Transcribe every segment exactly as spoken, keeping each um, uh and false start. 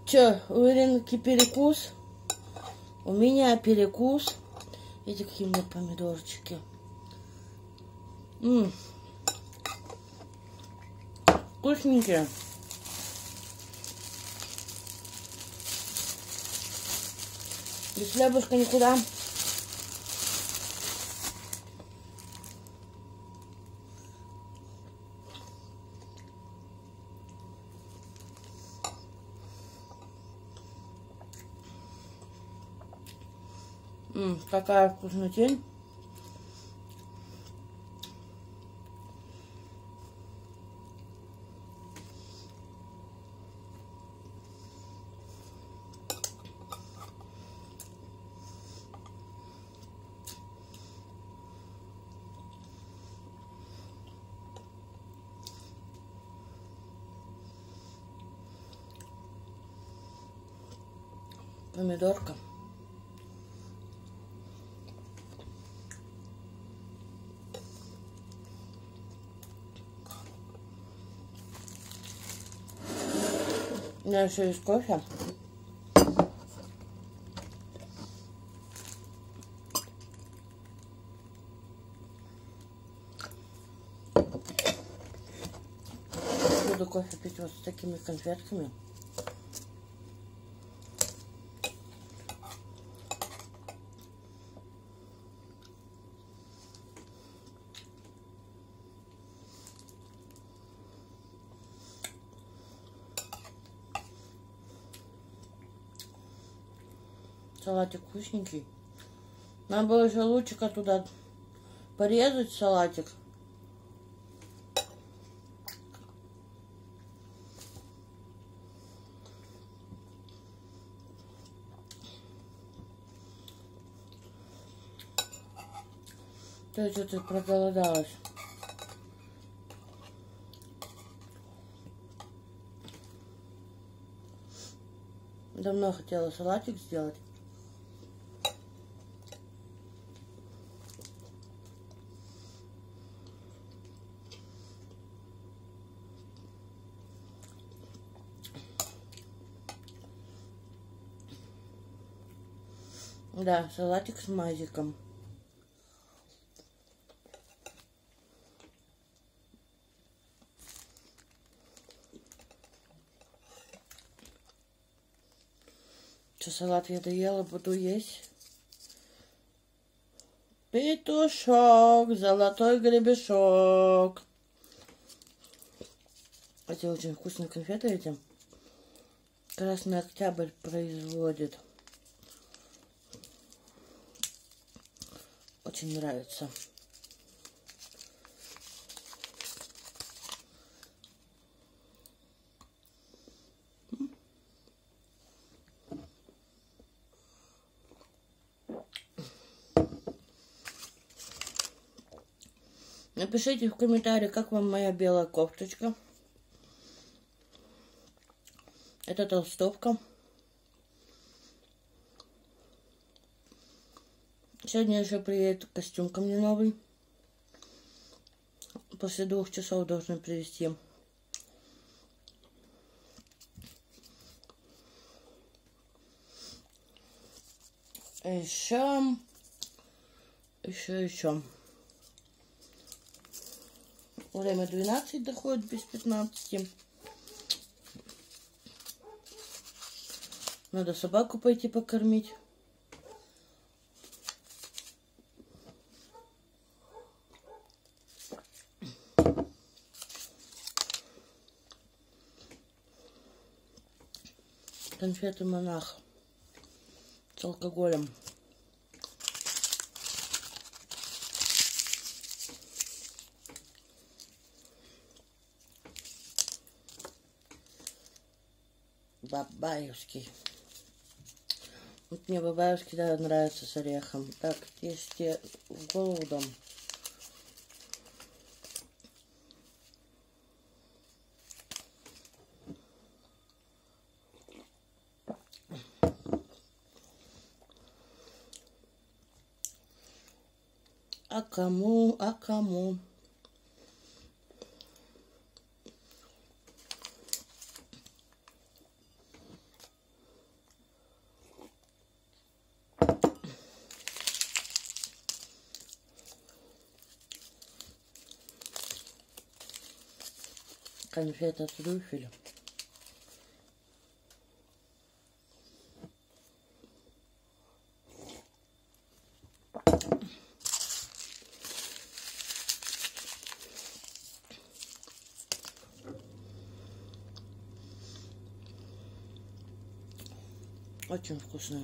Че, у Иринки перекус? У меня перекус. Видите, какие у меня помидорчики. М-м. Вкусненькие. Без хлебушка никуда. М-м, какая вкуснотень. Помидорка. У меня еще есть кофе. Буду кофе пить вот с такими конфетками. Салатик вкусненький. Надо было еще лучика туда порезать, салатик. То есть что-то проголодалась. Давно хотела салатик сделать. Да, салатик с мазиком. Что, салат я доела, буду есть. Петушок, золотой гребешок. Эти очень вкусные конфеты эти. Красный Октябрь производит. Очень нравится. Напишите в комментариях, как вам моя белая кофточка. Это толстовка. Сегодня еще приедет костюм ко мне новый. После двух часов должны привезти. Еще, еще, еще. Время двенадцать доходит без пятнадцати. Надо собаку пойти покормить. Конфеты монах с алкоголем. Бабаевский. Вот мне бабаевский, да, нравится с орехом. Так, если в голову дам. А кому, а кому? конфеты с трюфелем. Очень вкусная.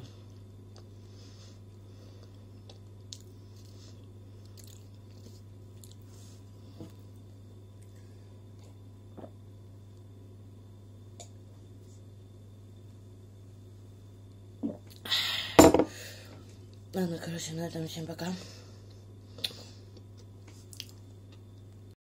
Ладно, короче, на этом всем пока.